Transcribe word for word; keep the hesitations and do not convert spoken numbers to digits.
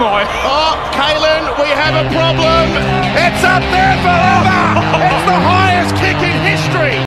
try. Oh, Kalen, we have a problem. It's up there forever.